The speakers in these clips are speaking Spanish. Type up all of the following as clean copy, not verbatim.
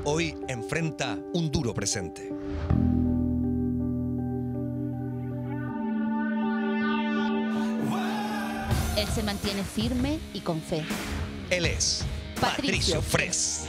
hoy enfrenta un duro presente. Él se mantiene firme y con fe. Él es Patricio Fresh.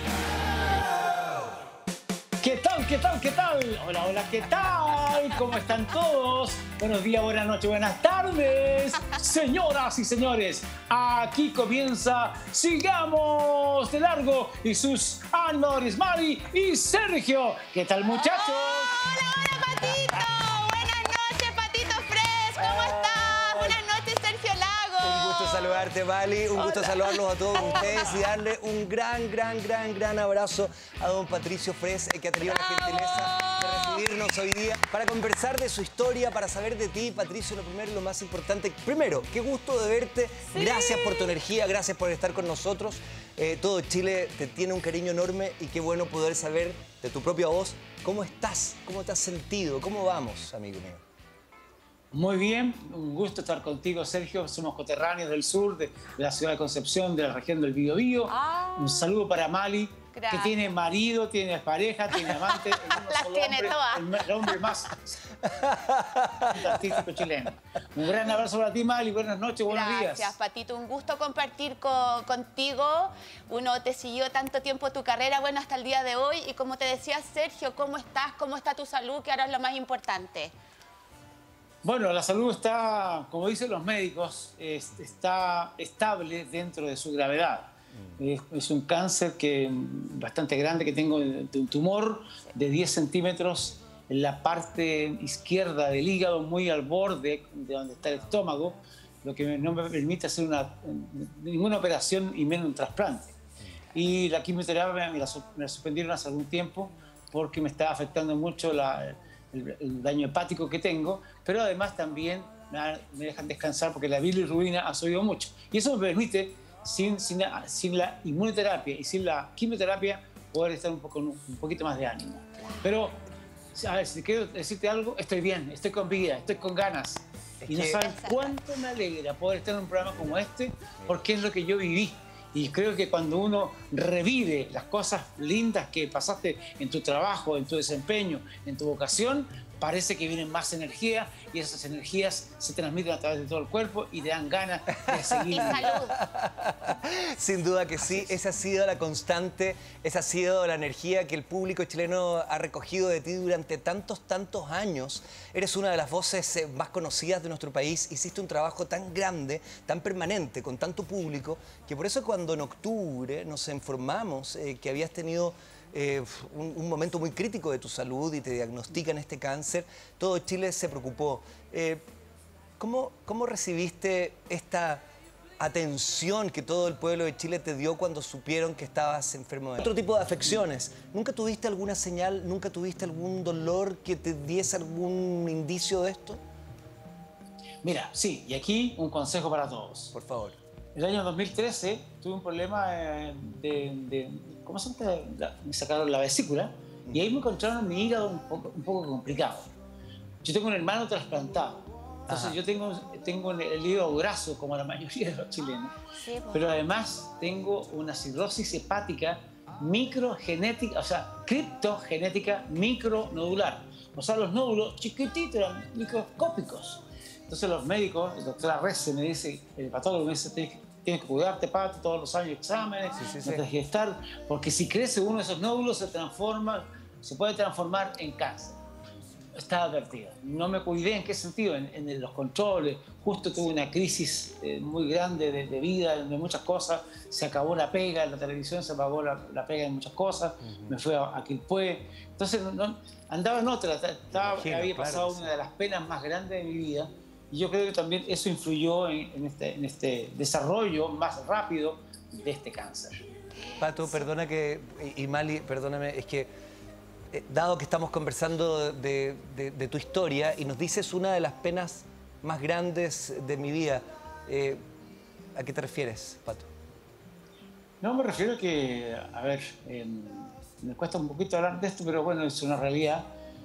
¿Qué tal? ¿Qué tal? ¿Qué tal? Hola, hola, ¿qué tal? ¿Cómo están todos? Buenos días, buenas noches, buenas tardes. Señoras y señores, aquí comienza Sigamos de Largo y sus honores, Mari y Sergio. ¿Qué tal, muchachos? ¡Hola, hola, Patito! Buenas noches, Patito Fresh. ¿Cómo estás? Buenas noches, Sergio Lago. Un gusto saludarte, Vali. Un gusto saludarlos a todos ustedes y darle un gran abrazo a don Patricio Fresh, que ha tenido la gentileza de recibirnos hoy día para conversar de su historia, para saber de ti, Patricio. Lo primero y lo más importante. Primero, qué gusto de verte. Sí. Gracias por tu energía, gracias por estar con nosotros. Todo Chile te tiene un cariño enorme y qué bueno poder saber de tu propia voz cómo estás, cómo te has sentido, cómo vamos, amigo mío. Muy bien, un gusto estar contigo, Sergio. Somos coterráneos del sur, de la ciudad de Concepción, de la región del Biobío. Un saludo para Mali, que tiene marido, tiene pareja, tiene amante. Las tiene todas. El hombre más artístico chileno. Un gran abrazo para ti, Mali. Buenas noches, buenos días. Gracias, Patito. Un gusto compartir contigo. Uno te siguió tanto tiempo tu carrera, bueno, hasta el día de hoy. Y como te decía, Sergio, ¿cómo estás? ¿Cómo está tu salud? Que ahora es lo más importante. Bueno, la salud está, como dicen los médicos, está estable dentro de su gravedad. Es un cáncer bastante grande que tengo de un tumor de 10 centímetros en la parte izquierda del hígado, muy al borde de donde está el estómago, lo que no me permite hacer ninguna operación y menos un trasplante. Y la quimioterapia me la suspendieron hace algún tiempo porque me estaba afectando mucho el daño hepático que tengo, pero además también me dejan descansar porque la bilirrubina ha subido mucho. Y eso me permite, sin la inmunoterapia y sin la quimioterapia, poder estar un poquito más de ánimo. Pero, a ver, si quiero decirte algo, estoy bien, estoy con vida, estoy con ganas. Y no saben cuánto me alegra poder estar en un programa como este, porque es lo que yo viví. Y creo que cuando uno revive las cosas lindas que pasaste en tu trabajo, en tu desempeño, en tu vocación, parece que vienen más energía y esas energías se transmiten a través de todo el cuerpo y te dan ganas de seguir. Y salud. Sin duda que sí, esa ha sido la constante, esa ha sido la energía que el público chileno ha recogido de ti durante tantos años. Eres una de las voces más conocidas de nuestro país, hiciste un trabajo tan grande, tan permanente, con tanto público, que por eso cuando en octubre nos informamos que habías tenido un momento muy crítico de tu salud y te diagnostican este cáncer, todo Chile se preocupó. ¿Cómo recibiste esta atención que todo el pueblo de Chile te dio cuando supieron que estabas enfermo de otro tipo de afecciones? ¿Nunca tuviste alguna señal, nunca tuviste algún dolor que te diese algún indicio de esto? Mira, sí, y aquí un consejo para todos. Por favor. El año 2013 tuve un problema ¿cómo se llama? Me sacaron la vesícula y ahí me encontraron mi hígado un poco complicado. Yo tengo un hermano trasplantado, entonces yo tengo el hígado graso como la mayoría de los chilenos, sí, pero además tengo una cirrosis hepática microgenética, o sea, criptogenética micronodular. O sea, los nódulos chiquititos, eran microscópicos. Entonces los médicos, el doctor Arrece me dice, el patólogo me dice, tienes que cuidarte, Pato, todos los años exámenes, no te dejes estar, porque si crece uno de esos nódulos se puede transformar en cáncer. Estaba advertido. No me cuidé, ¿en qué sentido? En los controles. Justo tuve una crisis muy grande de vida, de muchas cosas. Se acabó la pega en la televisión, se apagó la pega en muchas cosas. Me fui a Quilpué. Entonces andaba en otra. Había pasado una de las penas más grandes de mi vida. Y yo creo que también eso influyó en este desarrollo más rápido de este cáncer. Pato, perdona y Mali, perdóname, es que dado que estamos conversando de tu historia y nos dices una de las penas más grandes de mi vida, ¿a qué te refieres, Pato? No, me refiero a que, a ver, me cuesta un poquito hablar de esto, pero bueno, es una realidad.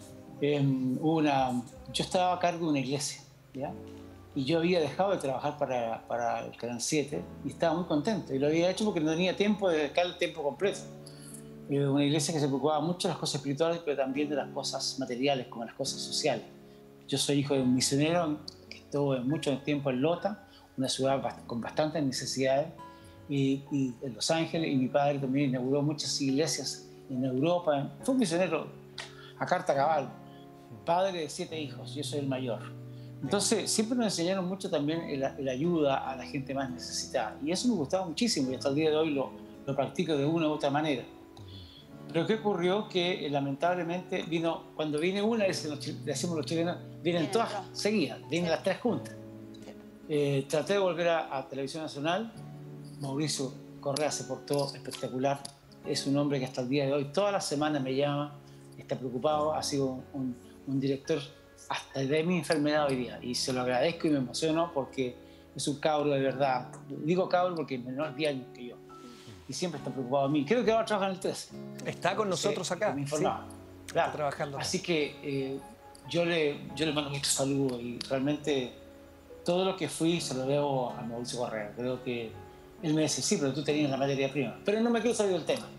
Yo estaba a cargo de una iglesia, ¿ya? Y yo había dejado de trabajar para el Canal 7 y estaba muy contento. Y lo había hecho porque no tenía tiempo de dedicar el tiempo completo. Una iglesia que se preocupaba mucho de las cosas espirituales, pero también de las cosas materiales, como las cosas sociales. Yo soy hijo de un misionero que estuvo mucho tiempo en Lota, una ciudad con bastantes necesidades, y en Los Ángeles, y mi padre también inauguró muchas iglesias en Europa. Fue un misionero a carta cabal, padre de 7 hijos, yo soy el mayor. Entonces siempre nos enseñaron mucho también la ayuda a la gente más necesitada, y eso me gustaba muchísimo, y hasta el día de hoy lo practico de una u otra manera. Pero ¿qué ocurrió? Que lamentablemente cuando viene una, decimos los chilenos, vienen todas seguidas, vienen las 3 juntas. Traté de volver a Televisión Nacional. Mauricio Correa se portó espectacular. Es un hombre que hasta el día de hoy, todas las semanas me llama, está preocupado, ha sido un director hasta de mi enfermedad hoy día. Y se lo agradezco y me emociono porque es un cabro de verdad. Digo cabro porque es menor de 10 años que yo. Y siempre está preocupado de mí. Creo que ahora trabaja en el 13. Está con nosotros acá. Me informaba. Sí. Claro. Está trabajando acá. Así que yo le mando muchos saludos y realmente todo lo que fui se lo debo a Mauricio Correa. Creo que él me dice, sí, pero tú tenías la materia prima. Pero no me quiero salir del tema.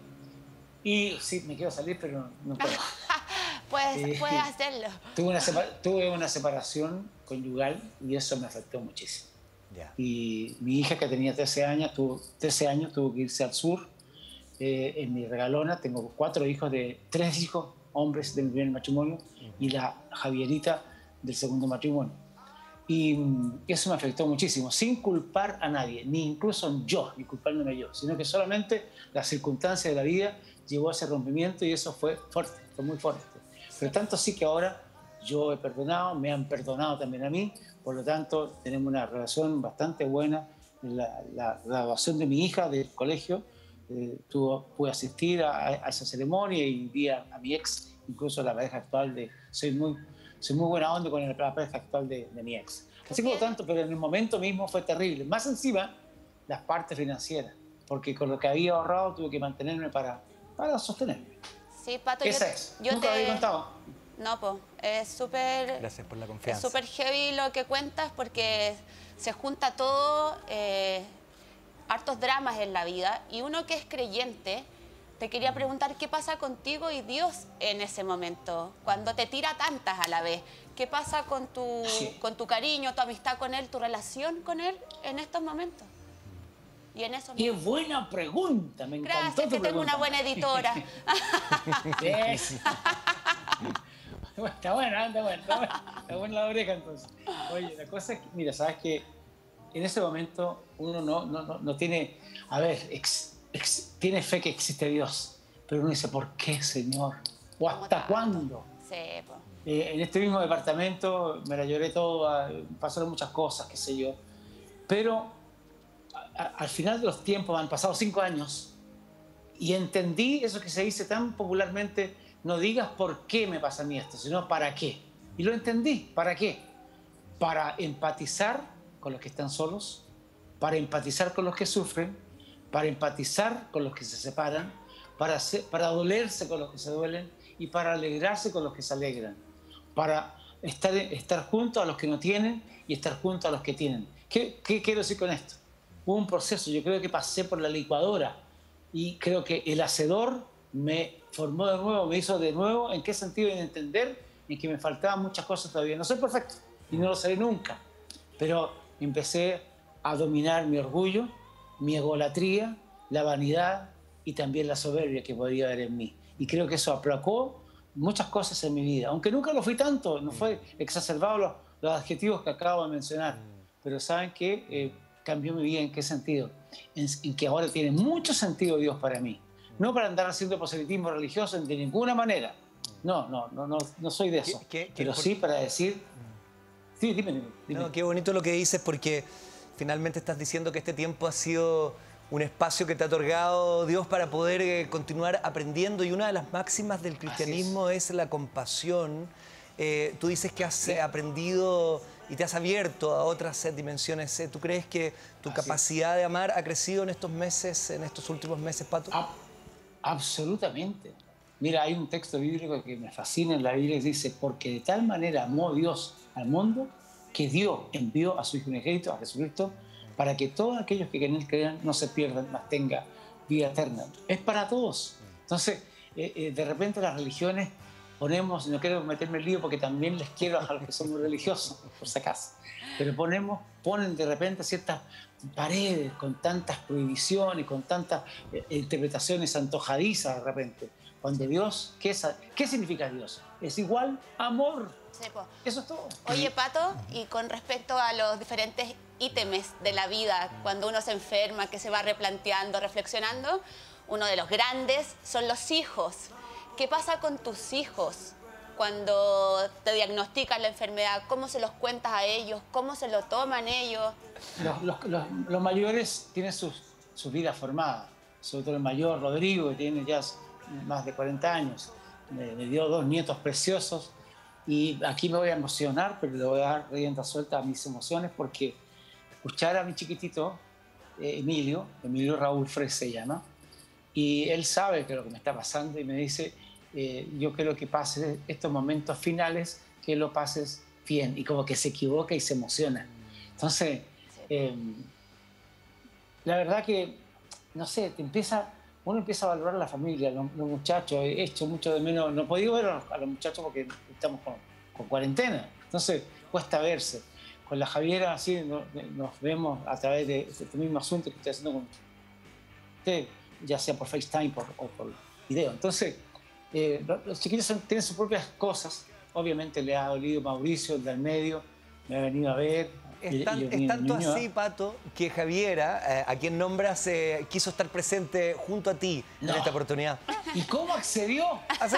Y sí, me quiero salir, pero no puedo. Puedes hacerlo. Tuve una separación conyugal y eso me afectó muchísimo. Yeah. Y mi hija, que tenía 13 años, tuvo que irse al sur. En mi regalona tengo 3 hijos, hombres de mi primer matrimonio, y la Javierita del segundo matrimonio. Y eso me afectó muchísimo, sin culpar a nadie, ni incluso yo, ni culpándome yo, sino que solamente la circunstancia de la vida llevó a ese rompimiento y eso fue fuerte, fue muy fuerte. Pero tanto sí que ahora yo he perdonado, me han perdonado también a mí, por lo tanto tenemos una relación bastante buena. La graduación de mi hija del colegio, pude asistir a esa ceremonia y vi a mi ex, incluso la pareja actual soy muy buena onda con la pareja actual de mi ex. Así por lo tanto, pero en el momento mismo fue terrible. Más encima, las partes financieras, porque con lo que había ahorrado tuve que mantenerme para sostenerme. Sí, Pato, Nunca lo había contado. No, pues, es súper... Gracias por la confianza. Es súper heavy lo que cuentas porque se junta todo, hartos dramas en la vida, y uno que es creyente, te quería preguntar qué pasa contigo y Dios en ese momento, cuando te tira tantas a la vez. ¿Qué pasa con tu cariño, tu amistad con Él, tu relación con Él en estos momentos? Y en eso. ¡Qué buena pregunta! Me encantó. Gracias, que tengo una buena editora. Yes. Está buena la oreja entonces. Oye, la cosa es que, mira, sabes que en ese momento uno no tiene, a ver, tiene fe que existe Dios, pero uno dice, ¿por qué, Señor? ¿O hasta cuándo? Sí, pues. En este mismo departamento me la lloré todo, pasaron muchas cosas, qué sé yo, pero al final de los tiempos han pasado 5 años y entendí eso que se dice tan popularmente: no digas por qué me pasa a mí esto, sino para qué. Y lo entendí, ¿para qué? Para empatizar con los que están solos, para empatizar con los que sufren, para empatizar con los que se separan, para dolerse con los que se duelen y para alegrarse con los que se alegran, para estar junto a los que no tienen y estar junto a los que tienen. ¿Qué quiero decir con esto? Hubo un proceso, yo creo que pasé por la licuadora y creo que el hacedor me formó de nuevo, me hizo de nuevo. ¿En qué sentido? En entender en que me faltaban muchas cosas todavía. No soy perfecto y no lo seré nunca, pero empecé a dominar mi orgullo, mi egolatría, la vanidad y también la soberbia que podía haber en mí. Y creo que eso aplacó muchas cosas en mi vida, aunque nunca lo fui tanto, no fue exacerbado los adjetivos que acabo de mencionar, pero ¿saben qué? Cambió mi vida. ¿En qué sentido? En que ahora tiene mucho sentido Dios para mí. No para andar haciendo proselitismo religioso de ninguna manera. No soy de eso. Pero sí para decir... Sí, dime. No, qué bonito lo que dices, porque finalmente estás diciendo que este tiempo ha sido un espacio que te ha otorgado Dios para poder continuar aprendiendo, y una de las máximas del cristianismo es la compasión. Tú dices que has aprendido y te has abierto a otras dimensiones. ¿Tú crees que tu capacidad de amar ha crecido en estos meses, en estos últimos meses, Pato? Absolutamente. Mira, hay un texto bíblico que me fascina en la Biblia que dice: porque de tal manera amó Dios al mundo que Dios envió a su Hijo unigénito, a Jesucristo, para que todos aquellos que en Él crean no se pierdan, mas tengan vida eterna. Es para todos. Entonces, de repente las religiones ponemos, no quiero meterme en lío porque también les quiero a los que son muy religiosos, por si acaso, pero ponen de repente ciertas paredes con tantas prohibiciones, con tantas interpretaciones antojadizas de repente. Cuando Dios, ¿qué significa Dios? Es igual amor. Sí, po. Eso es todo. Oye, Pato, y con respecto a los diferentes ítems de la vida, cuando uno se enferma, que se va replanteando, reflexionando, uno de los grandes son los hijos. ¿Qué pasa con tus hijos cuando te diagnostican la enfermedad? ¿Cómo se los cuentas a ellos? ¿Cómo se lo toman ellos? Los mayores tienen sus vidas formadas, sobre todo el mayor, Rodrigo, que tiene ya más de 40 años. Me dio 2 nietos preciosos y aquí me voy a emocionar, pero le voy a dar rienda suelta a mis emociones porque escuchar a mi chiquitito, Emilio Raúl Fres se llama, y él sabe que lo que me está pasando y me dice, yo quiero que pases estos momentos finales, que lo pases bien, y como que se equivoca y se emociona. Entonces, la verdad que, no sé, uno empieza a valorar a la familia, los muchachos. He hecho mucho de menos, no he podido ver a los muchachos porque estamos con cuarentena, entonces cuesta verse. Con la Javiera así nos vemos a través de este mismo asunto que estoy haciendo con usted, ya sea por FaceTime o por video. Entonces, los chiquitos tienen sus propias cosas. Obviamente le ha dolido Mauricio, el del medio, me ha venido a ver. Es tanto así, Pato, que Javiera, a quien nombras, quiso estar presente junto a ti en esta oportunidad. ¿Y cómo accedió? ¿Así?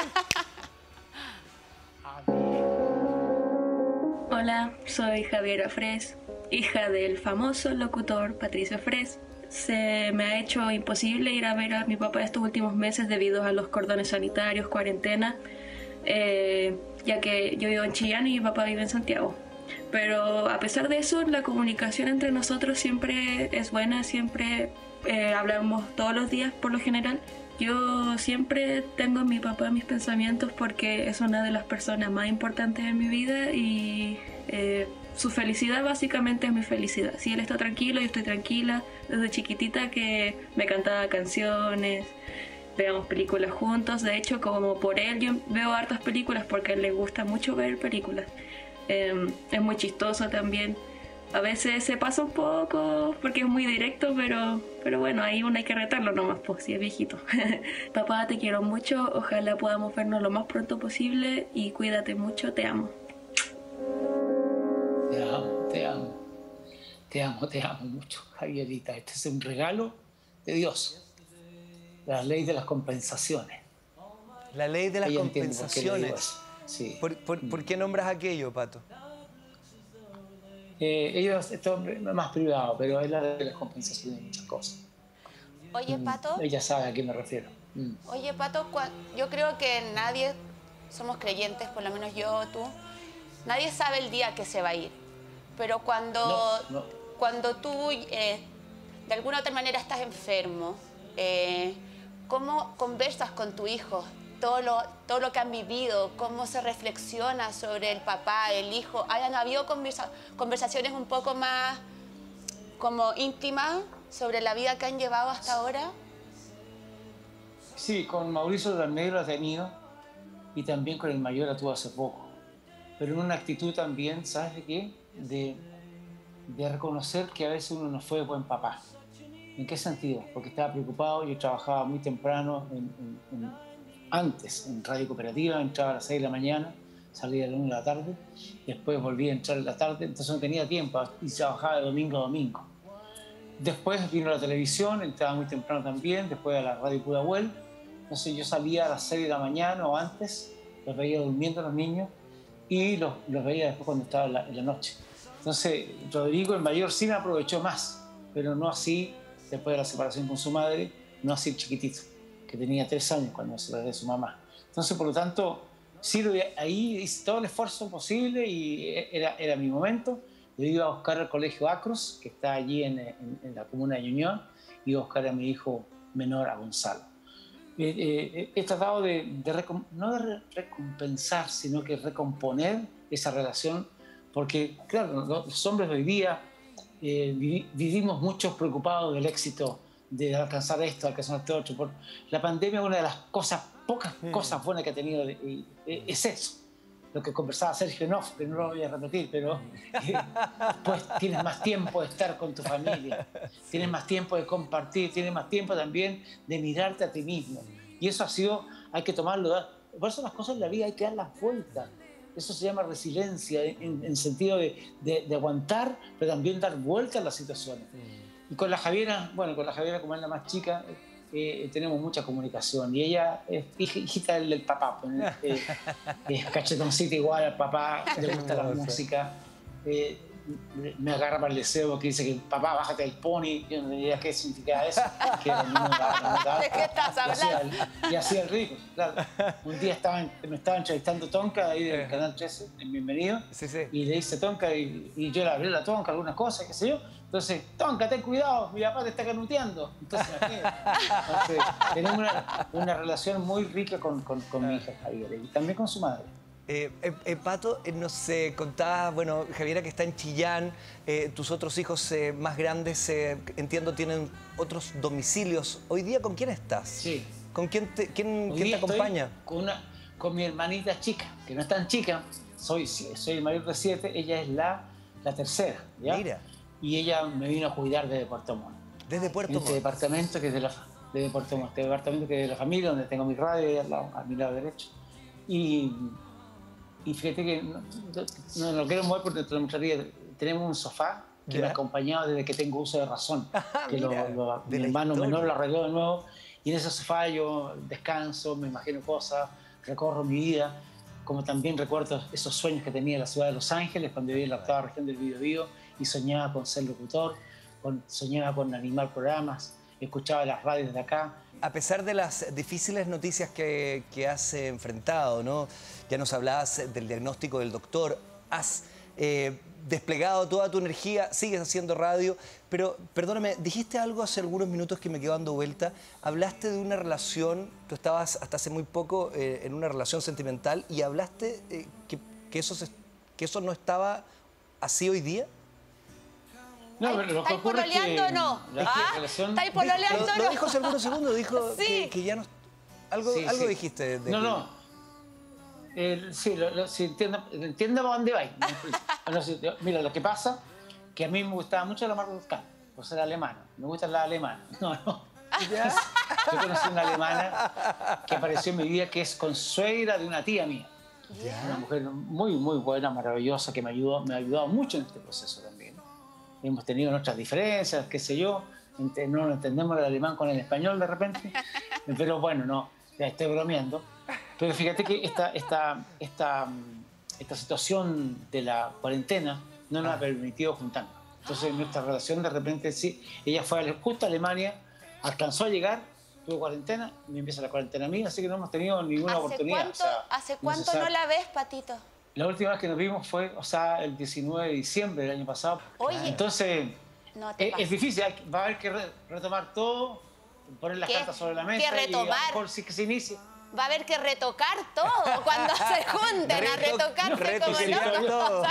Hola, soy Javiera Fres, hija del famoso locutor Patricio Fres. Se me ha hecho imposible ir a ver a mi papá estos últimos meses debido a los cordones sanitarios, cuarentena, ya que yo vivo en Chillán y mi papá vive en Santiago. Pero a pesar de eso, la comunicación entre nosotros siempre es buena, siempre hablamos todos los días por lo general. Yo siempre tengo a mi papá en mis pensamientos porque es una de las personas más importantes en mi vida y su felicidad básicamente es mi felicidad. Si él está tranquilo, yo estoy tranquila. Desde chiquitita que me cantaba canciones, veamos películas juntos. De hecho, como por él yo veo hartas películas porque a él le gusta mucho ver películas. Es muy chistoso también. A veces se pasa un poco porque es muy directo, pero bueno, ahí uno hay que retarlo nomás, pues si es viejito. Papá, te quiero mucho, ojalá podamos vernos lo más pronto posible y cuídate mucho, te amo. Te amo, te amo. Te amo, te amo mucho, Javierita. Este es un regalo de Dios. La ley de las compensaciones. La ley de las Ella entiende por qué le digo compensaciones. eso. Sí. ¿Por qué nombras aquello, Pato? Esto es más privado, pero es la de las compensaciones de muchas cosas. Oye, Pato. Ella sabe a qué me refiero. Oye, Pato, yo creo que nadie, somos creyentes, por lo menos yo o tú, nadie sabe el día que se va a ir. Pero cuando tú de alguna u otra manera estás enfermo, ¿cómo conversas con tu hijo? Todo lo que han vivido, cómo se reflexiona sobre el papá, el hijo. ¿Hayan habido conversaciones un poco más como íntimas sobre la vida que han llevado hasta ahora? Sí, con Mauricio del Medio lo ha tenido y también con el mayor la tuvo hace poco. Pero en una actitud también, ¿sabes de qué? De reconocer que a veces uno no fue buen papá. ¿En qué sentido? Porque estaba preocupado, yo trabajaba muy temprano antes en Radio Cooperativa, entraba a las 6 de la mañana, salía a la 1 de la tarde, después volvía a entrar en la tarde, entonces no tenía tiempo y trabajaba de domingo a domingo. Después vino la televisión, entraba muy temprano también, después a la Radio Pudahuel, entonces yo salía a las 6 de la mañana o antes, los veía durmiendo los niños y los veía después cuando estaba en la noche. Entonces Rodrigo, el mayor, sí me aprovechó más, pero no así después de la separación con su madre, no así el chiquitito, que tenía 3 años cuando se separó de su mamá. Entonces, por lo tanto, sí, ahí hice todo el esfuerzo posible y era mi momento. Yo iba a buscar al colegio Acros, que está allí en la comuna de Ñuñoa, y iba a buscar a mi hijo menor, a Gonzalo. He tratado no de recompensar, sino que recomponer esa relación, porque, claro, los hombres de hoy día vivimos muchos preocupados del éxito de alcanzar esto, alcanzar este otro. La pandemia, una de las pocas cosas buenas que ha tenido es eso. Lo que conversaba Sergio Noff, que no lo voy a repetir, pero pues tienes más tiempo de estar con tu familia, tienes más tiempo de compartir, tienes más tiempo también de mirarte a ti mismo. Y eso hay que tomarlo. Por eso las cosas en la vida hay que darlas vueltas. Eso se llama resiliencia, en sentido de aguantar, pero también dar vueltas a las situaciones. Y con la Javiera, como es la más chica, tenemos mucha comunicación. Y ella es hijita del papá, es cachetoncita igual al papá, le gusta la música. Me agarra para el deseo que dice que papá, bájate del pony. Yo no tenía idea qué significaba eso. ¿De qué estás hablando? Y hacía el ridículo, claro. Un día me estaba entrevistando Tonka ahí del Canal 13, en Bienvenido. Sí. Y le dice Tonka, y yo le hablé a la Tonka algunas cosas, qué sé yo. Entonces, Tonka, ten cuidado, mi papá te está canuteando. Entonces, tenemos una relación muy rica con mi hija Javiera y también con su madre. Pato, nos contabas, bueno, Javiera que está en Chillán, tus otros hijos más grandes, entiendo, tienen otros domicilios. ¿Hoy día con quién estás? Sí. ¿Con quién te acompaña? Con mi hermanita chica, que no es tan chica. Soy el mayor de 7, ella es la tercera, ¿ya? Mira. Y ella me vino a cuidar desde Puerto Montt. ¿Desde Puerto Montt? Este departamento que es de Puerto Montt, este departamento que es de la familia, donde tengo mi radio ahí a mi lado derecho. Y fíjate que no lo quiero mover porque te lo mostraría. Tenemos un sofá que me ha acompañado desde que tengo uso de razón. Que mi hermano menor lo arregló de nuevo. Y en ese sofá yo descanso, me imagino cosas, recorro mi vida. Como también recuerdo esos sueños que tenía en la ciudad de Los Ángeles, cuando vivía en la octava región del Biobío y soñaba con ser locutor, soñaba con animar programas, escuchaba las radios de acá. A pesar de las difíciles noticias que has enfrentado, ¿no? Ya nos hablabas del diagnóstico del doctor, has desplegado toda tu energía, sigues haciendo radio, pero perdóname, dijiste algo hace algunos minutos que me quedó dando vuelta. Hablaste de una relación, tú estabas hasta hace muy poco en una relación sentimental y hablaste que eso no estaba así hoy día. No, pero lo que ocurre es que pololeando o no? ¿Estáis pololeando o no? Lo dijo hace algunos segundos, dijo sí. que ya no... Algo dijiste. No. Sí, entiendo para dónde vais. Mira, lo que pasa es que a mí me gustaba mucho la Margot por ser alemana. Me gustan las alemanas. No. Yo conocí una alemana que apareció en mi vida que es consuegra de una tía mía. Una mujer muy, muy buena, maravillosa, que me ha ayudado mucho en este proceso también. Hemos tenido nuestras diferencias, qué sé yo, no entendemos el alemán con el español de repente, pero bueno, no, ya estoy bromeando. Pero fíjate que esta situación de la cuarentena no nos ha permitido juntarnos. Entonces nuestra relación de repente sí, ella fue justo a Alemania, alcanzó a llegar, tuvo cuarentena, y empieza la cuarentena mía, así que no hemos tenido ninguna oportunidad. ¿Hace cuánto no la ves, Patito? La última vez que nos vimos fue, el 19 de diciembre del año pasado. Oye, entonces, es difícil, va a haber que retomar todo, poner las cartas sobre la mesa. ¿Qué retomar? Por si que se inicie. Va a haber que retocar todo cuando se junten a retocarse como locos.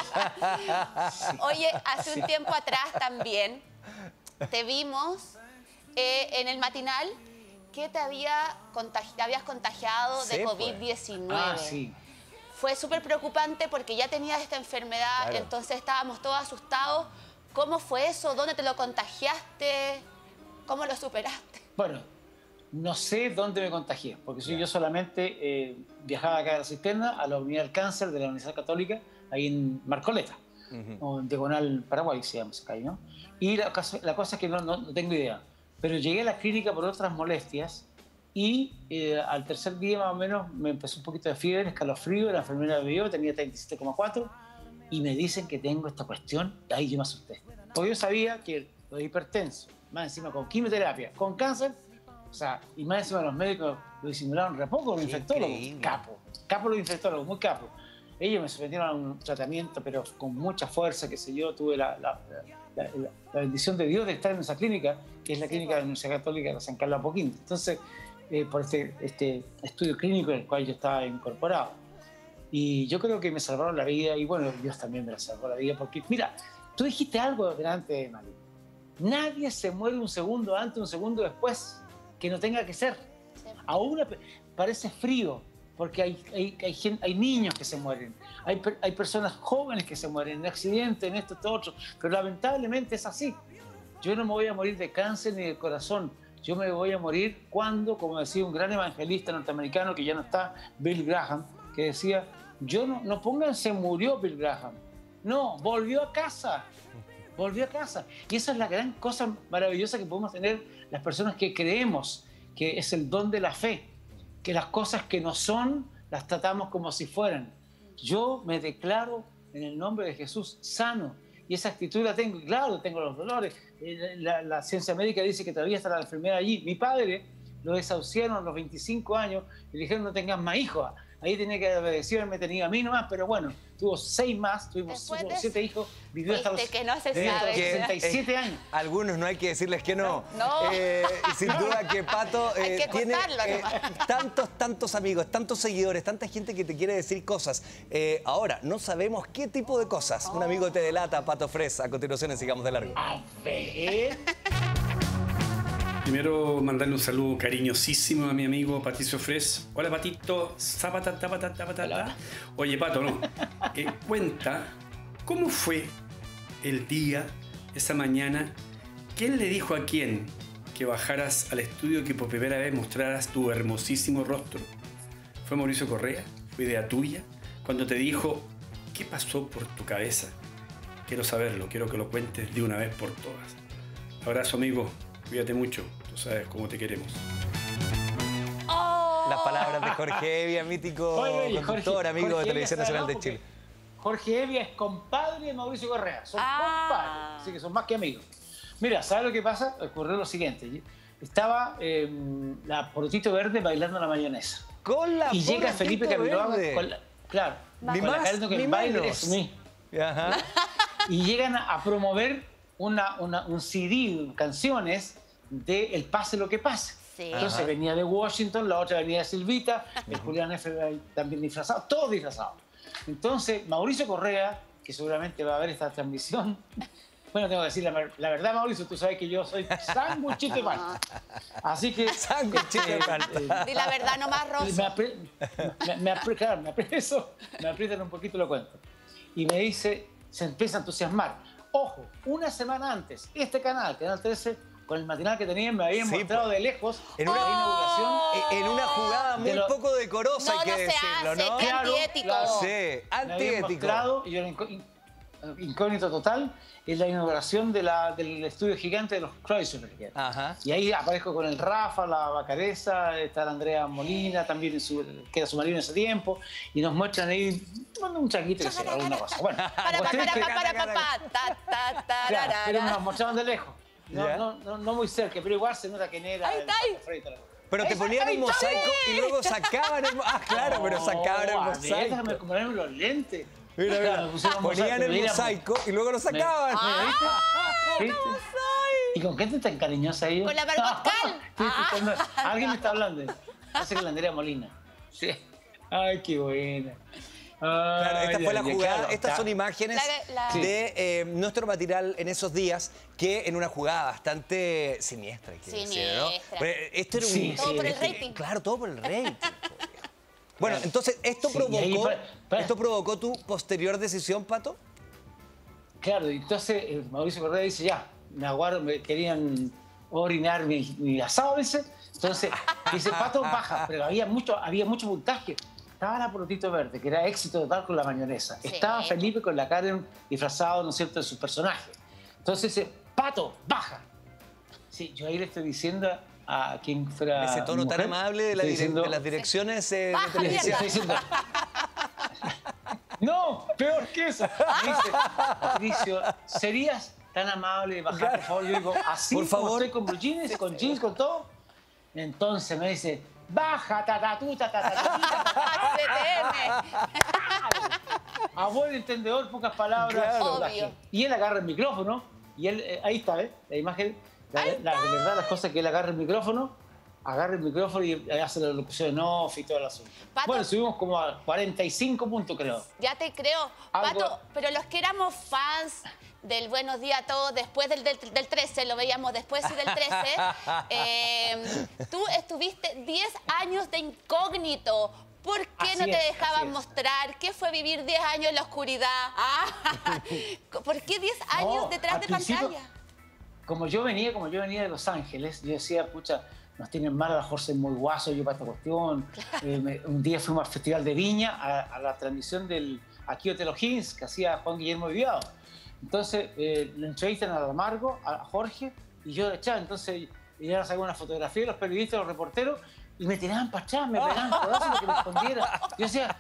Oye, hace un tiempo atrás también te vimos en el matinal que te habías contagiado de COVID-19. Ah, sí. Fue súper preocupante porque ya tenías esta enfermedad, claro. Entonces estábamos todos asustados. ¿Cómo fue eso? ¿Dónde te lo contagiaste? ¿Cómo lo superaste? Bueno, no sé dónde me contagié, porque yo solamente viajaba acá a la Cisterna, a la Unidad del Cáncer de la Universidad Católica, ahí en Marcoleta, o en Diagonal Paraguay se llama esa calle, ¿no? Y la cosa es que no tengo idea. Pero llegué a la clínica por otras molestias y al tercer día más o menos me empezó un poquito de fiebre, escalofrío, la enfermera me vio, tenía 37,4 y me dicen que tengo esta cuestión, y ahí yo me asusté. Porque yo sabía que lo hipertenso, más encima con quimioterapia, con cáncer, o sea, y más encima los médicos lo disimularon re poco, los infectólogos, capo los infectólogos, muy capo. Ellos me sometieron a un tratamiento, pero con mucha fuerza, qué sé yo, tuve la bendición de Dios de estar en esa clínica, que es la clínica de la Universidad Católica de San Carlos Apoquindo. Entonces, por este estudio clínico en el cual yo estaba incorporado. Y yo creo que me salvaron la vida, y bueno, Dios también me la salvó la vida, porque, mira, tú dijiste algo delante, Mari. Nadie se muere un segundo antes, un segundo después, que no tenga que ser. Aún parece frío, porque hay niños que se mueren, hay personas jóvenes que se mueren en accidentes, en esto, todo otro, pero lamentablemente es así. Yo no me voy a morir de cáncer ni de corazón, yo me voy a morir cuando, como decía un gran evangelista norteamericano que ya no está, Bill Graham, que decía, no pongan se murió Bill Graham, no, volvió a casa. Volvió a casa. Y esa es la gran cosa maravillosa que podemos tener las personas que creemos, que es el don de la fe, que las cosas que no son las tratamos como si fueran. Yo me declaro en el nombre de Jesús sano y esa actitud la tengo. Claro, tengo los dolores. La ciencia médica dice que todavía está la enfermedad allí. Mi padre lo desahuciaron a los 25 años y le dijeron no tengas más hijos. Ahí tenía que obedecerme, tenía a mí nomás, pero bueno, tuvo 6 más, tuvimos 7 hijos, vivió hasta los, que no se sabe. 67 años. Algunos no hay que decirles que no. No. Y sin duda que Pato Hay que tiene contarlo amigos, tantos seguidores, tanta gente que te quiere decir cosas. Ahora, no sabemos qué tipo de cosas. Un amigo te delata, Pato Fres. A continuación, sigamos de largo. A ver. Primero, mandarle un saludo cariñosísimo a mi amigo Patricio Fres. Hola, Patito. Hola. Oye, Pato, no. Cuenta, ¿cómo fue el día, esa mañana? ¿Quién le dijo a quién que bajaras al estudio y que por primera vez mostraras tu hermosísimo rostro? ¿Fue Mauricio Correa? ¿Fue idea tuya? Cuando te dijo, ¿qué pasó por tu cabeza? Quiero saberlo, quiero que lo cuentes de una vez por todas. Abrazo, amigo. Cuídate mucho, tú sabes cómo te queremos. Las palabras de Jorge Evia, mítico conductor, amigo de Televisión Nacional de Chile. Jorge Evia es compadre de Mauricio Correa, son compadres, así que son más que amigos. Mira, ¿sabes lo que pasa? Ocurrió lo siguiente, estaba la Porotito Verde bailando la mayonesa. Con la y llega Felipe Camiroaga, claro, ni con más la cara que ni baile menos. es mí. Ajá. Y llegan a promover un CD, canciones de El Pase lo que pase. Sí. Entonces venía de Washington, la otra venía de Silvita, el Julián F. también disfrazado, todos disfrazados. Entonces Mauricio Correa, que seguramente va a ver esta transmisión, bueno, tengo que decir la verdad, Mauricio, tú sabes que yo soy sándwichito de pan. Así que... Sándwichito de pan. Di la verdad nomás, Rosa. Me aprietan un poquito lo cuento. Y me dice, se empieza a entusiasmar. Ojo, una semana antes, este canal, Canal 13, con el matinal que tenían, me habían mostrado de lejos en una inauguración. En una jugada muy poco decorosa, hay que decirlo, ¿no? Qué antiético. Claro. Sí, Me habían antiético. mostrado, y yo era incógnito total, en la inauguración del estudio gigante de los Chrysler. Ajá. Y ahí aparezco con el Rafa, la Bacareza, está la Andrea Molina, también que era su marido en ese tiempo, y nos muestran ahí un chaquito que se alguna cosa. Bueno, claro, pero nos mostraban de lejos. No muy cerca, pero igual se nota quién era. Ahí está. Pero te ponían un mosaico y luego sacaban el mosaico. Ah, claro, pero sacaban el mosaico. Déjame ponerme los lentes. Mira, Claro, ponían el mosaico y luego lo sacaban. ¿Viste? ¿Y con qué te tan cariñosa ahí? Con la Pascal. Alguien me está hablando. Parece que la Andrea Molina. Sí. Ay, qué buena. Claro, esta fue la jugada. Claro, Estas son imágenes de nuestro material en esos días, que en una jugada bastante siniestra. ¿No? Esto era todo por el rating. Claro, todo por el rating. Bueno, entonces, ¿esto provocó tu posterior decisión, Pato? Claro, entonces Mauricio Correa dice, ya, me querían orinar mi asado, dice. Entonces, dice, Pato, baja, pero había mucho puntaje. Estaba la Porotito Verde, que era éxito total con la mayonesa. Sí. Estaba Felipe con la Karen disfrazado, ¿no es cierto?, de su personaje. Entonces dice, Pato, baja. Sí, yo ahí le estoy diciendo a quien fuera ese tono mujer, tan amable de las direcciones de televisión. Estoy diciendo, no, peor que eso. Me dice, Patricio, ¿serías tan amable de bajar, por favor? Yo digo, así, por favor, estoy con jeans, con todo. Entonces me dice, baja, abuelo entendedor, pocas palabras. Obvio. Y él agarra el micrófono, y él, ahí está, ¿ves? La imagen, la verdad, las cosas que él agarra el micrófono, agarra el micrófono y hace la locución en off y todo el asunto. Pato, bueno, subimos como a 45 puntos, creo. Ya te creo. Pato, pero los que éramos fans del Buenos Días a Todos después del 13, lo veíamos después del 13, tú estuviste 10 años de incógnito. ¿Por qué no te dejaban mostrar? ¿Qué fue vivir 10 años en la oscuridad? ¿Por qué 10 años detrás de pantalla? Como yo venía de Los Ángeles, yo decía, pucha, nos tienen mal, a lo mejor soy muy guaso yo para esta cuestión. Un día fuimos al Festival de Viña, a la transmisión del Aquí Hotel O'Higgins, que hacía Juan Guillermo Viviado. Entonces, le entrevistan a Amargo, a Jorge, y yo de echaba. Entonces, iban a sacar una fotografía de los periodistas, los reporteros, y me tiraban para atrás, me pegaban codazos para que respondiera. Yo decía,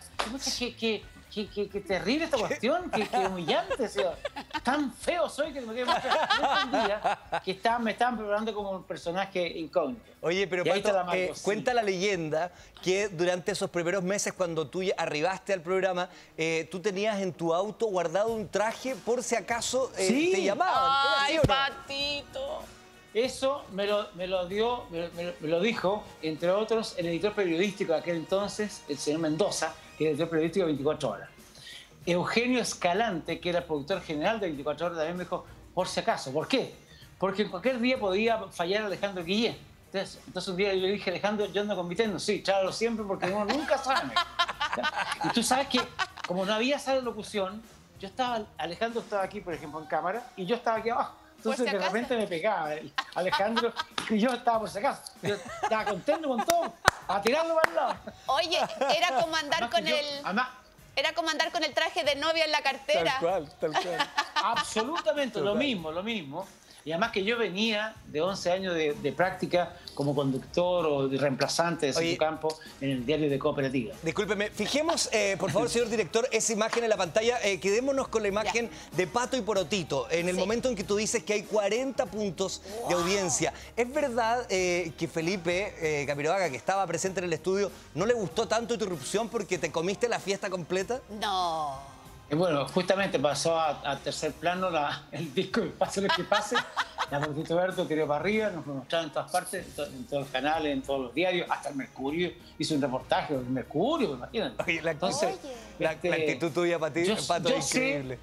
qué terrible esta cuestión, qué humillante, o sea, tan feo soy que me quedé más feo. No entendía que me estaban preparando como un personaje incógnito. Oye, pero Pato, cuenta la leyenda que durante esos primeros meses, cuando tú arribaste al programa, tú tenías en tu auto guardado un traje por si acaso te llamaban. ¡Ay, Patito! Eso me lo dijo, entre otros, el editor periodístico de aquel entonces, el señor Mendoza, que era el editor periodístico de 24 Horas. Eugenio Escalante, que era el productor general de 24 Horas, también me dijo, por si acaso. ¿Por qué? Porque en cualquier día podía fallar Alejandro Guillén. Entonces un día yo le dije, Alejandro, yo ando compitiendo. Sí, chálo siempre porque uno nunca sabe. Y tú sabes que, como no había sala de locución, Alejandro estaba aquí, por ejemplo, en cámara, y yo estaba aquí abajo. Entonces de repente me pegaba Alejandro y yo estaba por si acaso. Yo estaba contento con todo, a tirarlo para el lado. Oye, era como andar con era como andar con el traje de novia en la cartera. Tal cual. Absolutamente, lo mismo. Y además que yo venía de 11 años de práctica como conductor o de reemplazante de Cinco Campo en el diario de Cooperativa. Discúlpeme, fijemos, por favor, señor director, esa imagen en la pantalla. Quedémonos con la imagen de Pato y Porotito. En el momento en que tú dices que hay 40 puntos de audiencia. ¿Es verdad que Felipe Camiroaga, que estaba presente en el estudio, no le gustó tanto tu irrupción porque te comiste la fiesta completa? No. Bueno, justamente pasó a tercer plano el disco de Pase lo que pase. La Porotito Berto tiró para arriba, nos mostraron en todas partes, en todos los canales, en todos los diarios, hasta el Mercurio hizo un reportaje del Mercurio, imagínate. Oye, la actitud tuya, Pato, es increíble.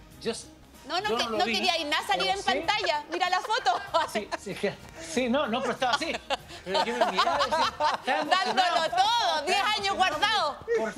No quería ir nada salir en pantalla. Mira la foto. Sí, no, pero estaba así. Pero yo me miraba y decía, dándolo todo, 10 años guardado.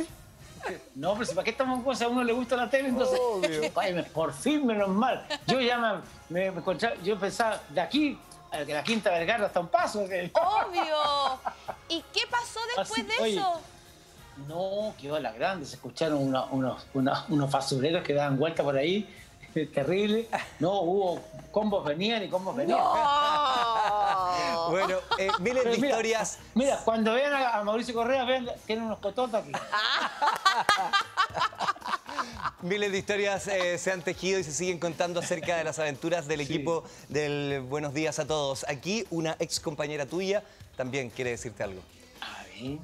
No, pero si para qué estamos con cosas, a uno le gusta la tele, entonces, por fin, menos mal. Yo ya me encontraba, yo pensaba, de aquí a la Quinta Vergara hasta un paso. Obvio. ¿Y qué pasó después de eso? No, quedó a la grande, se escucharon unos basureros que daban vuelta por ahí, terrible. No, hubo combos venían y combos venían. No. Bueno, miles de historias. Mira, cuando vean a Mauricio Correa, vean, tienen unos cototos aquí. Miles de historias se han tejido y se siguen contando acerca de las aventuras del equipo del Buenos Días a Todos. Aquí una ex compañera tuya también quiere decirte algo. A ver.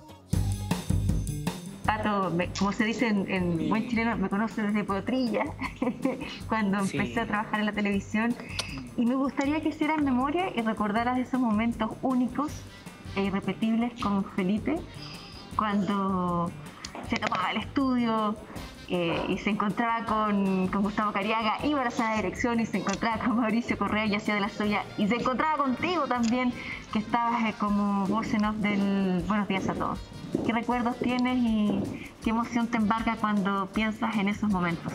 Pato, como se dice en buen chileno, me conoce desde Potrilla, cuando empecé a trabajar en la televisión. Y me gustaría que hicieras memoria y recordaras esos momentos únicos e irrepetibles con Felipe, cuando se tomaba el estudio y se encontraba con Gustavo Cariaga, iba a la sala de dirección y se encontraba con Mauricio Correa y hacía de la suya, y se encontraba contigo también, que estabas como voz en off del Buenos Días a Todos. ¿Qué recuerdos tienes y qué emoción te embarga cuando piensas en esos momentos?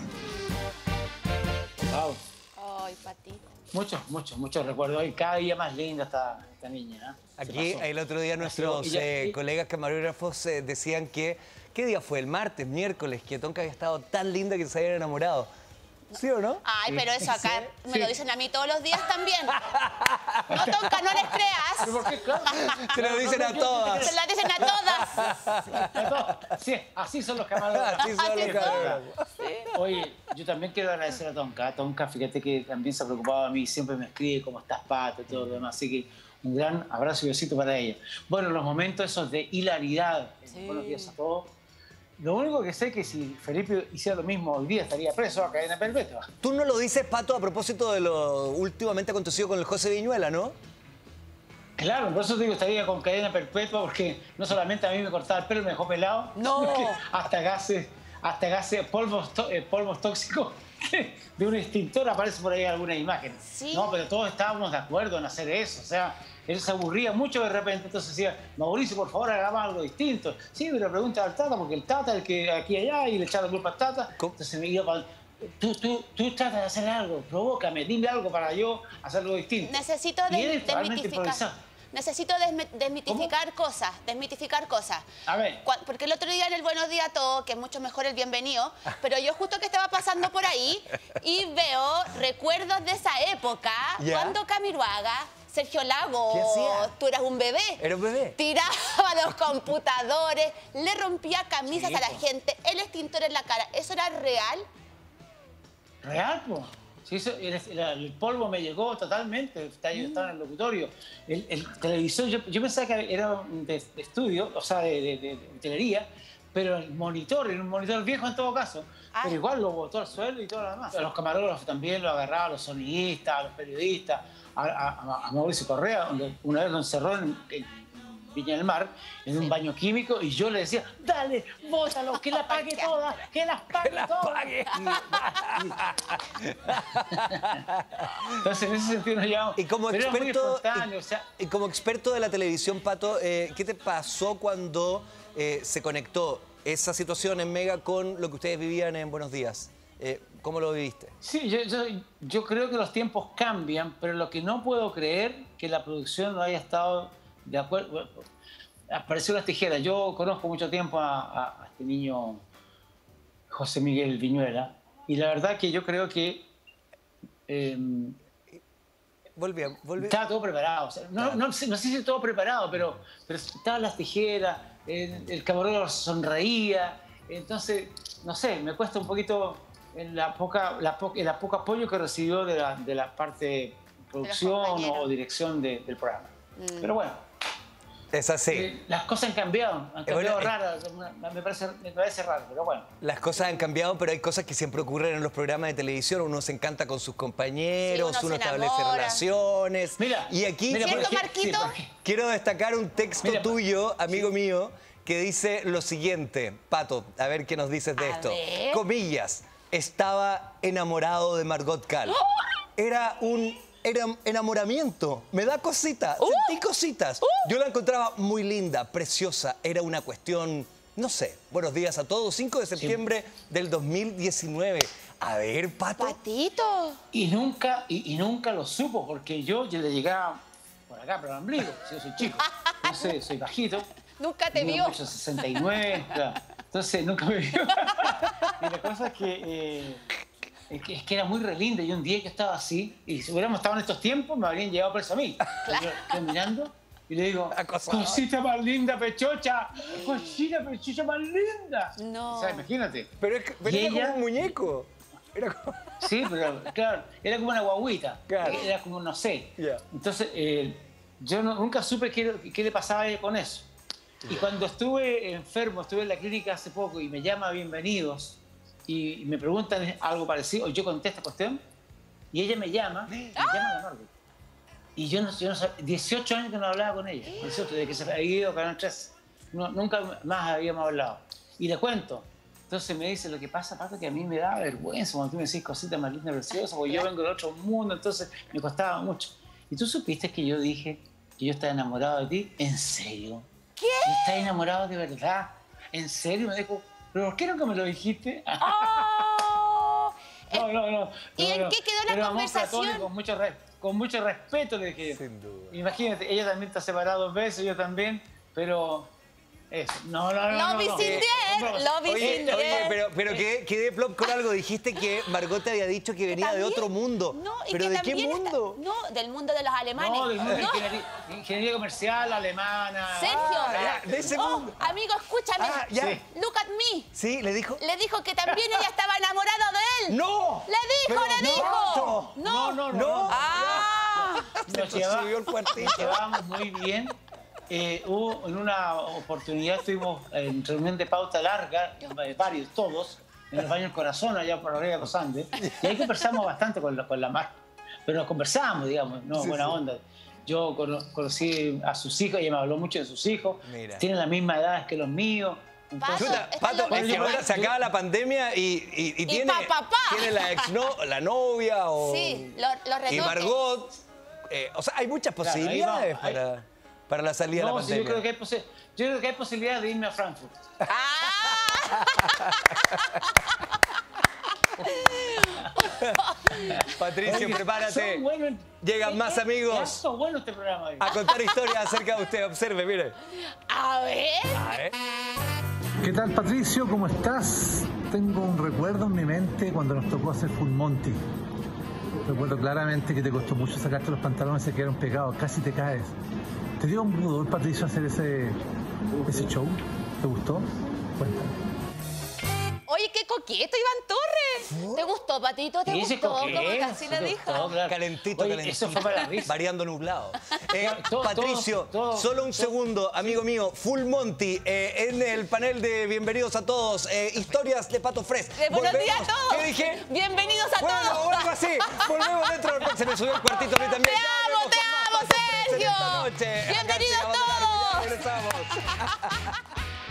Wow. Ay, Patito. Muchos recuerdos. Y cada día más linda esta niña. Aquí, el otro día, nuestros colegas camarógrafos decían que... ¿Qué día fue? El martes, miércoles, que Tonka había estado tan linda que se habían enamorado. ¿Sí o no? Ay, pero eso acá me lo dicen a mí todos los días también. No, Tonka, no les creas. ¿Pero por qué? Claro. Se lo dicen a todas. Se la dicen a todas. Sí, así son los camarógrafos. Así son los camarógrafos. Oye, yo también quiero agradecer a Tonka. Tonka, fíjate que también se ha preocupado de mí, siempre me escribe cómo estás, Pato, y todo lo demás. Así que un gran abrazo y besito para ella. Bueno, los momentos esos de hilaridad. Buenos días a todos. Lo único que sé es que si Felipe hiciera lo mismo hoy día estaría preso a cadena perpetua. Tú no lo dices, Pato, a propósito de lo últimamente acontecido con el José Viñuela, ¿no? Claro, por eso te digo, estaría con cadena perpetua, porque no solamente a mí me cortaba el pelo y me dejó pelado, No. sino que hasta gases, polvos tóxicos de un extintor aparece por ahí alguna imagen. Sí. No, pero todos estábamos de acuerdo en hacer eso, o sea, él se aburría mucho de repente, entonces decía, Mauricio, por favor, hagamos algo distinto. Sí, pero pregunta al Tata, porque el Tata es el que aquí y allá, y le echaba la culpa al Tata. ¿Cómo? Entonces me iba para... Tú tratas de hacer algo, provócame, dime algo para yo hacer algo distinto. Necesito Y él realmente improvisaba. Necesito desmitificar cosas. A ver. Porque el otro día en el Buenos Días a Todos, que es mucho mejor el bienvenido, pero yo justo que estaba pasando por ahí y veo recuerdos de esa época, ¿Ya? cuando Camiroaga, Sergio Lago, ¿Qué hacía? tú eras un bebé. Era un bebé. Tiraba los computadores, le rompía camisas Sí, a la po. gente, el extintor en la cara. ¿Eso era real? Real, pues. Sí, el polvo me llegó totalmente, estaba en el locutorio. El televisor, yo pensaba que era de estudio, o sea, de utilería, pero el monitor, era un monitor viejo en todo caso, pero igual lo botó al suelo y todo lo demás. A los camarógrafos también lo agarraba, a los sonidistas, a los periodistas, a Mauricio Correa, donde una vez lo encerró en Viña del Mar, en un baño químico, y yo le decía, dale, bótalo, que la pague toda, que las pague todas. Entonces, en ese sentido nos llevamos. Y como pero era muy experto, espontáneo, o sea, y como experto de la televisión, Pato, ¿qué te pasó cuando se conectó esa situación en Mega con lo que ustedes vivían en Buenos Días? ¿Cómo lo viviste? sí, yo creo que los tiempos cambian, pero lo que no puedo creer que la producción no haya estado de acuerdo. Bueno, apareció las tijeras. Yo conozco mucho tiempo a este niño José Miguel Viñuela, y la verdad que yo creo que Volví. estaba todo preparado. O sea, no sé si todo preparado, pero estaban las tijeras, el camarógrafo sonreía. Entonces, no sé, me cuesta un poquito el poco apoyo que recibió de la parte de producción o dirección del programa. Pero bueno. Es así. Las cosas han cambiado bueno, raras, me parece raro, pero bueno. Las cosas han cambiado, pero hay cosas que siempre ocurren en los programas de televisión. Uno se encanta con sus compañeros, Sí, uno se establece enamora. relaciones. Mira, y aquí mira, ¿Cierto, por ej- Marquito? sí, por ej- quiero destacar un texto Mira, tuyo, amigo mío, que dice lo siguiente. Pato, a ver qué nos dices de A esto. ver. Comillas, estaba enamorado de Margot Cal. Era un enamoramiento. Me da cosita. Sentí cositas. Yo la encontraba muy linda, preciosa. Era una cuestión, no sé. Buenos días a todos. 5 de septiembre del 2019. A ver, Pato. Patito. Y nunca lo supo, porque yo le llegaba por acá, pero al ombligo, si yo soy chico. Entonces, soy bajito. Nunca te mido vio. mucho, 69, claro. Entonces, nunca me vio. Y la cosa es que era muy re linda. Y un día que estaba así, y si hubiéramos estado en estos tiempos, me habrían llevado preso a mí. Yo estoy mirando y le digo, Acosador. cosita más linda, pechocha, cosita, pechocha más linda. No. O sea, imagínate. Pero, Y era ella- como un muñeco. Era como... Sí, pero claro, era como una guaguita. Claro. Era como, no sé. Ya. Entonces, yo nunca supe qué le pasaba a ella con eso. Y cuando estuve enfermo, estuve en la clínica hace poco y me llama Bienvenidos y me preguntan algo parecido, yo contesto esta cuestión y ella me llama de Margot. Y yo no sabía, 18 años que no hablaba con ella, 18, desde que se había ido a Canal 3. Nunca más habíamos hablado. Y le cuento. Entonces me dice, lo que pasa, Pato, que a mí me da vergüenza cuando tú me decís cositas más lindas, preciosas, porque yo vengo de otro mundo, entonces me costaba mucho. ¿Y tú supiste que yo dije que yo estaba enamorado de ti? ¿En serio? ¿Qué? ¿Estás enamorado de verdad? ¿En serio? Me dijo, ¿pero por qué nunca me lo dijiste? Oh. No. ¿Y en qué quedó la Pero amor conversación? platónico, con mucho respeto le dije. Sin duda. Imagínate, ella también está separada 2 veces, yo también, pero eso. No. Love is in the air, love is in the Oye, air. pero quedé plop con algo. Dijiste que Margot te había dicho que venía de También- otro mundo. No, y ¿Pero que de qué también mundo? no, del mundo de los alemanes. No, del mundo de No, ingeniería comercial, alemana. Sergio. ya, de ese mundo. Amigo, escúchame. Ah, ya. Sí. Look at me. Sí, le dijo. Le dijo que también ella estaba enamorada de él. ¡No! Le dijo, Pero le dijo. No. Ah. Nos subió el cuartito. llevábamos muy bien. Hubo en una oportunidad, estuvimos en reunión de pauta larga, varios, todos, en el baño del Corazón, allá por arriba de los Andes, y ahí conversamos bastante con la Mar, pero nos conversamos, digamos, no, buena onda. Yo conocí a sus hijos, ella me habló mucho de sus hijos. Mira. Tienen la misma edad que los míos. Entonces, Pato, Pato, Está es que loco. ahora se acaba la pandemia y tiene, papá. tiene la novia o, Sí, los y retoques. Margot. O sea, hay muchas Claro, ahí posibilidades vamos, para la salida de la no, sí, pandemia. yo creo que hay posibilidad de irme a Frankfurt. ¡Ah! Patricio, Oye, prepárate. son buenos- Llegan más amigos Son buenos este programa hoy. a contar historias acerca de usted. Observe, mire. A ver. A ver. ¿Qué tal, Patricio? ¿Cómo estás? Tengo un recuerdo en mi mente cuando nos tocó hacer Full Monty. Recuerdo claramente que te costó mucho sacarte los pantalones, se quedaron pegados, casi te caes. ¿Te dio un pudor, Patricio, hacer ese show? ¿Te gustó? Cuéntame. Oye, qué coqueto, Iván Torres. ¿Te gustó, Patito? ¿Te Sí, ese gustó? coqueto, Como casi sí lo me dijo. gustó, claro. Calentito, Oye, calentito. eso fue para la risa. Variando nublado. Todo, Patricio, todo, solo un segundo, amigo mío. Full Monty, en el panel de Bienvenidos a Todos. Historias de Pato Fres. Buenos días Volvemos. a todos. ¿Qué dije? Bienvenidos a Bueno, todos. o algo así. Volvemos dentro del... Se me subió el cuartito a mí también. Te Ya amo, volvemos con más te Pato amo, Fres en Sergio. esta noche. Acá Bienvenidos llegamos de largo, ya todos. regresamos.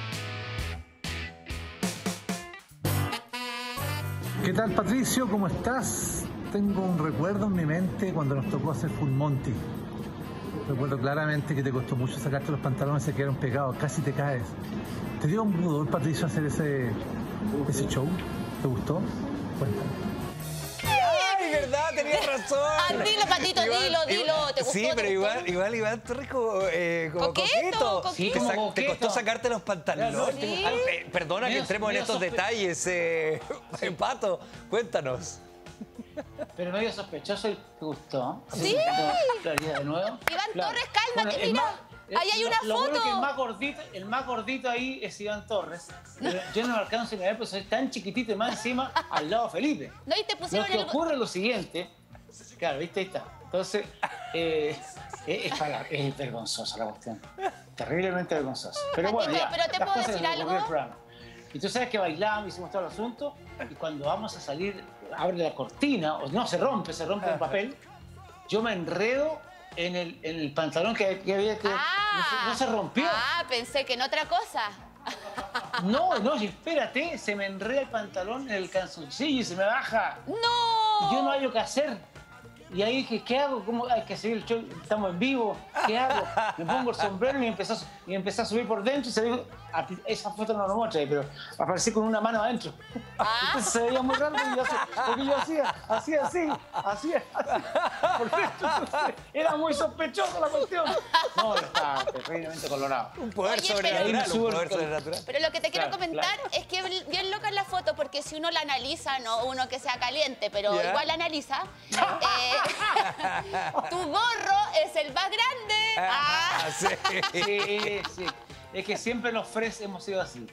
¿Qué tal, Patricio? ¿Cómo estás? Tengo un recuerdo en mi mente cuando nos tocó hacer Full Monty. Recuerdo claramente que te costó mucho sacarte los pantalones, se quedaron pegados, casi te caes. ¿Te dio un pudor, Patricio, hacer ese show? ¿Te gustó? Cuéntame. Ay, verdad, tenías razón. Ah, dilo, Patito, dilo. ¿Te gustó? Sí, ¿Te pero gustó? igual Iván Torres como Coqueto, coqueto. Sí, Te como te costó coqueto. sacarte los pantalones. Claro, sí. Perdona que Medio- entremos en medio estos detalles. Pato, cuéntanos. Pero medio sospechoso y te gustó. Sí. Claridad de nuevo. Iván Claro. Torres, cálmate, el mira. más- Ahí hay una lo bueno foto. que el más gordito ahí es Iván Torres. Yo no me alcanzo ni a ver, pues soy tan chiquitito y más encima al lado de Felipe. No, y te Lo pusieron que el... ocurre es lo siguiente. Claro, viste, ahí está. Entonces, es vergonzosa la cuestión. Terriblemente vergonzosa. Pero bueno, Patito, ya. pero ¿te las puedo cosas decir que ocurrió en el algo? programa. Y tú sabes que bailamos, hicimos todo el asunto, y cuando vamos a salir, abre la cortina, o no, se rompe el papel, yo me enredo en el pantalón que había que... no se rompió. Ah, pensé que en otra cosa. No, y espérate, se me enreda el pantalón en el calzoncillo y se me baja. ¡No! Y yo no hay lo que hacer. Y ahí dije, ¿qué hago? ¿Cómo hay que seguir el show? Estamos en vivo. ¿Qué hago? Me pongo el sombrero y empecé a subir por dentro y se ve, esa foto no lo muestra, pero aparecí con una mano adentro. Entonces se veía muy raro porque yo hacía así. Por dentro. Entonces, era muy sospechosa la cuestión. No, yo estaba terriblemente colorado. Un poder Oye, sobrenatural, pero- un poder sobrenatural. Pero lo que te quiero Claro, comentar claro. es que bien loca es la foto, porque si uno la analiza, no uno que sea caliente, pero Ya. igual la analiza, tu gorro es el más grande. Ah. Sí. Sí. Es que siempre los Fres hemos sido así.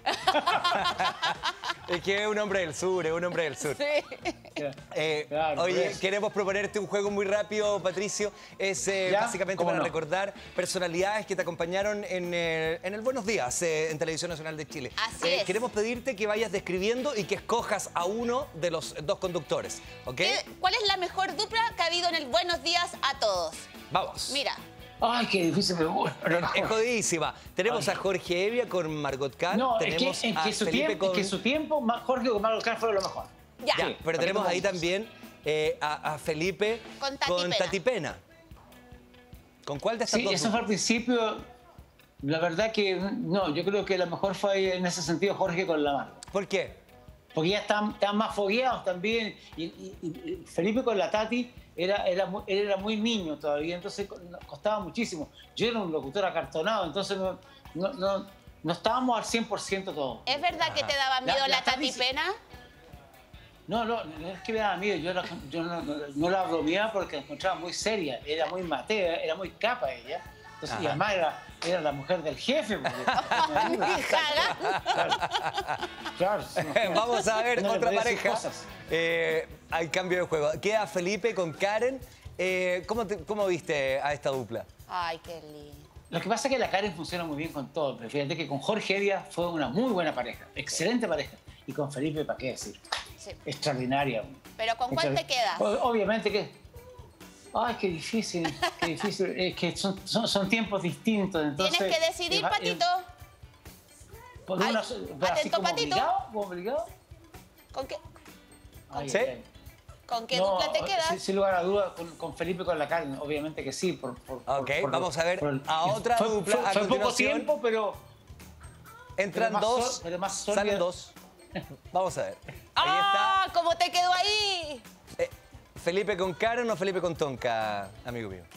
Es que es un hombre del sur, Sí. Claro, Oye, por eso. queremos proponerte un juego muy rápido, Patricio. Es ¿Ya? básicamente ¿Cómo para no? recordar personalidades que te acompañaron en el Buenos Días en Televisión Nacional de Chile. Así es. Queremos pedirte que vayas describiendo y que escojas a uno de los dos conductores, ¿ok? ¿Cuál es la mejor dupla que ha habido en el Buenos Días a Todos? Vamos. Mira, Ay, qué difícil, pero bueno. Es jodidísima. Tenemos Ay. a Jorge Evia con Margot Cal. No, tenemos es a que su Felipe tiempo, con... es que su tiempo, Jorge con Margot Cal fue lo mejor. ya. Ya, Sí, pero ¿para tenemos qué ahí vamos? también a Felipe Con Tati Tati Pena. ¿Con cuál de estas Sí, dos? eso fue al principio. La verdad que no, yo creo que lo mejor fue en ese sentido Jorge con la Margot. ¿Por qué? Porque ya están más fogueados también. Y Felipe con la Tati él era muy niño todavía, entonces costaba muchísimo. Yo era un locutor acartonado, entonces no estábamos al 100% todos. ¿Es verdad que te daba miedo la Tati Pena? No es que me daba miedo, yo no la bromeaba porque la encontraba muy seria, era muy matea, era muy capa ella. Entonces, y además era la mujer del jefe. Claro. Vamos a ver No le otra podía decir pareja. cosas. Hay cambio de juego. Queda Felipe con Karen. ¿Cómo viste a esta dupla? Ay, qué lindo. Lo que pasa es que la Karen funciona muy bien con todo, pero fíjate que con Jorge Evia fue una muy buena pareja, excelente pareja. Y con Felipe, ¿para qué decir? Sí. Extraordinaria. Pero ¿con cuál te quedas? Obviamente que... Ay, qué difícil, qué difícil. Es que son tiempos distintos. Entonces, Tienes que decidir, Patito. Por una, así atento, como Patito. obligado. ¿Con qué, ¿Sí? ¿Con qué dupla te quedas? Sin lugar a dudas, con Felipe con la Karen, obviamente que sí. Ok, vamos a ver a otra dupla a fue poco continuación. tiempo, pero... Entran dos, salen dos. Vamos a ver. Ahí ¡Ah! ¿Cómo te quedó ahí? está. ¿Felipe con Karen o Felipe con Tonka, amigo mío?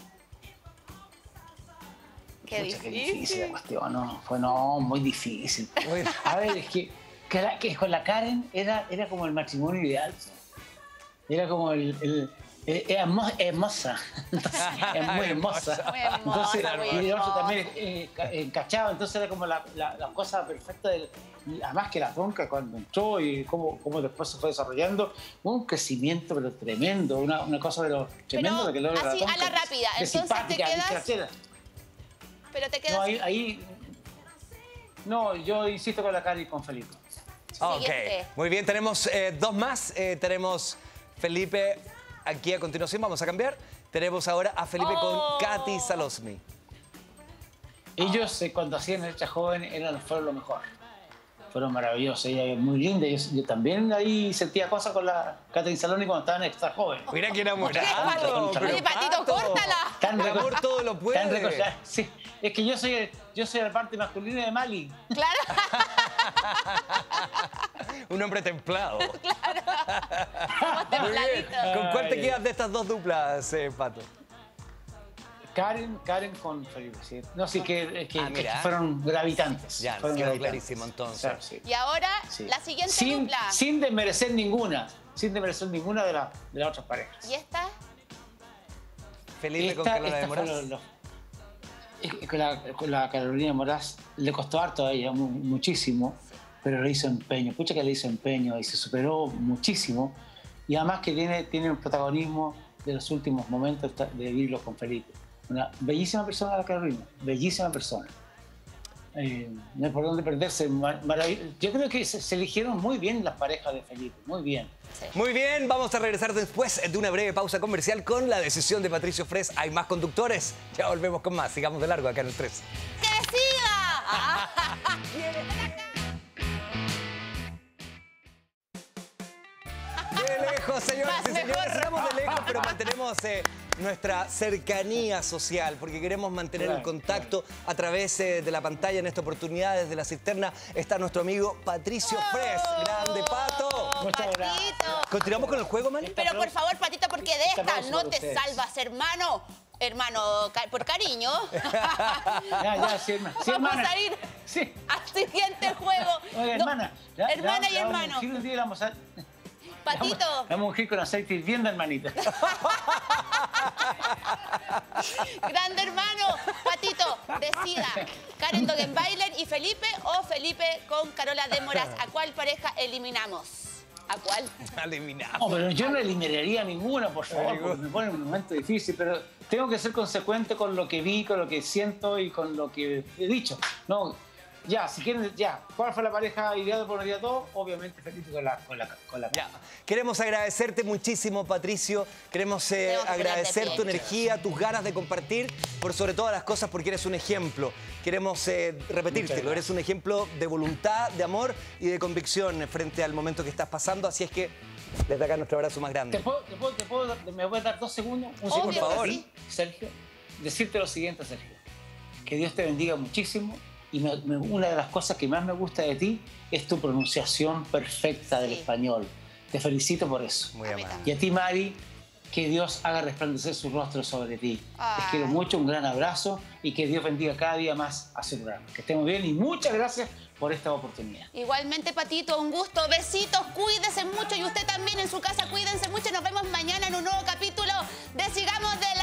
Qué Pucha, difícil. qué difícil la cuestión, muy difícil. Muy- A ver, es que con la Karen era como el matrimonio ideal. Era como hermosa. Entonces, es muy hermosa. Muy hermosa, Entonces, muy y el otro hermosa. también encachado. Entonces era como la cosa perfecta del... Y además que la Tonka cuando entró y cómo después se fue desarrollando, un crecimiento pero tremendo, una cosa pero tremendo de que logra así, la Tonka. a la rápida, De entonces te simpática, quedas- dicharachera. Pero te quedas... No, no, yo insisto con la Karen y con Felipe. Ok, Siguiente. muy bien, tenemos dos más. Tenemos Felipe aquí a continuación, vamos a cambiar. Tenemos ahora a Felipe con Katy Salosmi. Ellos cuando hacían Hecha Joven fueron lo mejor. Fueron maravillosos, ella es muy linda. Yo también ahí sentía cosas con la Katy Salosmi cuando estaban Extra Joven. Mira qué enamorado. Pato? pero Oye, Patito, córtala. El amor todo lo puede. Sí, es que yo soy la parte masculina de Mali. Claro. Un hombre templado. Somos Muy bien. templaditos. ¿Con cuál te quedas de estas dos duplas, Pato? Karen con Felipe, sí. No, sí, que mira. fueron gravitantes. Ya, fueron quedó gravitantes. clarísimo entonces. Claro, sí. Y ahora, Sí. la siguiente sin, dupla. sin desmerecer ninguna. Sin desmerecer ninguna de las otras parejas. ¿Y esta? Felipe con Carola de Moraz. Con la Carolina Moraz le costó harto a ella, muchísimo, pero le hizo empeño. Pucha que le hizo empeño y se superó muchísimo. Y además que tiene un protagonismo de los últimos momentos de vivirlo con Felipe. Una bellísima persona la Carolina, bellísima persona. No hay por dónde perderse. Yo creo que se eligieron muy bien las parejas de Felipe, muy bien. Muy bien, vamos a regresar después de una breve pausa comercial con la decisión de Patricio Fres. Hay más conductores. Ya volvemos con más. Sigamos de largo acá en el 3. ¡Que siga! De lejos, señoras y señores. Mejor. Estamos de lejos, pero mantenemos nuestra cercanía social porque queremos mantener el contacto a través de la pantalla. En esta oportunidad, desde la cisterna, está nuestro amigo Patricio Fres. ¡Grande, Pato! Muchas gracias. Patito. ¿Continuamos con el juego, Mali? Pero por favor, Patito, porque de esta aplauso no para te ustedes. salvas, hermano. Hermano, por cariño. Ya, sí, Vamos hermana. a ir Sí. al siguiente juego. Oiga, No, hermana. hermana y le vamos a hermano. ungir un día y le vamos a... Patito, Vamos a ungir con aceite hirviendo, hermanita. grande hermano. Patito, decida. Karen Dogenbailer y Felipe o Felipe con Carola de Moraz. ¿A cuál pareja eliminamos? ¿A cuál? Eliminado. No, pero yo no eliminaría ninguna, por favor, porque me pone en un momento difícil, pero tengo que ser consecuente con lo que vi, con lo que siento y con lo que he dicho. No, ya, si quieren, ya. ¿Cuál fue la pareja ideal por el día 2? Obviamente Felipe con la Ya. Queremos agradecerte muchísimo, Patricio. Queremos Tengo que agradecer ponerte tu pie. energía, tus ganas de compartir, por sobre todas las cosas, porque eres un ejemplo. Queremos repetírtelo. Eres un ejemplo de voluntad, de amor y de convicción frente al momento que estás pasando. Así es que desde acá nuestro abrazo más grande. ¿Me puedes dar 2 segundos? Un Obvio segundo, que por favor. sí. Sergio, decirte lo siguiente, Sergio. Que Dios te bendiga muchísimo. Y una de las cosas que más me gusta de ti es tu pronunciación perfecta del Sí. español. Te felicito por eso. Muy A mí amable. Y a ti, Mari, que Dios haga resplandecer su rostro sobre ti. Ay. Te quiero mucho, un gran abrazo y que Dios bendiga cada día más a su programa. Que estemos bien y muchas gracias por esta oportunidad. Igualmente, Patito, un gusto. Besitos, cuídese mucho y usted también en su casa cuídense mucho. Nos vemos mañana en un nuevo capítulo de Sigamos de